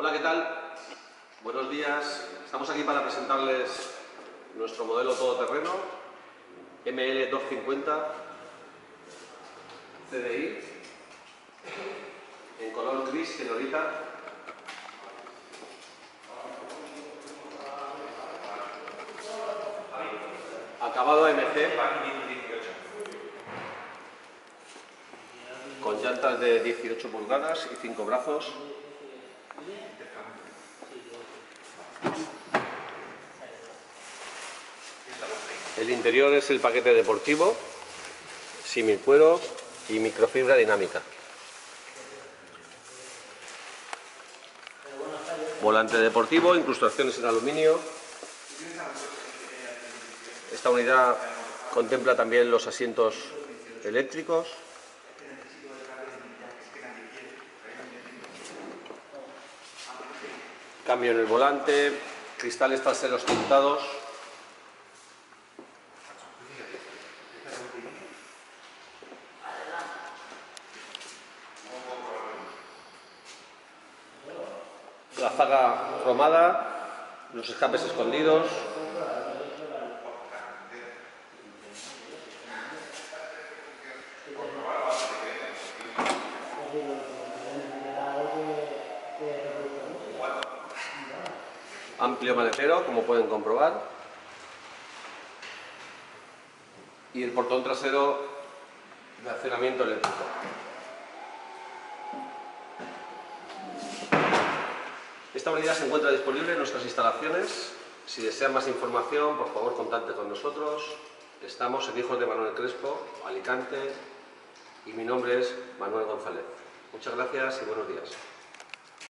Hola, ¿qué tal? Buenos días. Estamos aquí para presentarles nuestro modelo todoterreno ML250 CDI en color gris señorita. Acabado AMC con llantas de 18 pulgadas y 5 brazos. El interior es el paquete deportivo, semicuero y microfibra dinámica. Volante deportivo, incrustaciones en aluminio. Esta unidad contempla también los asientos eléctricos. Cambio en el volante, cristales traseros tintados. La zaga cromada, los escapes escondidos. Amplio maletero, como pueden comprobar. Y el portón trasero de accionamiento eléctrico. Esta unidad se encuentra disponible en nuestras instalaciones. Si desean más información, por favor, contacten con nosotros. Estamos en Hijos de Manuel Crespo, Alicante, y mi nombre es Manuel González. Muchas gracias y buenos días.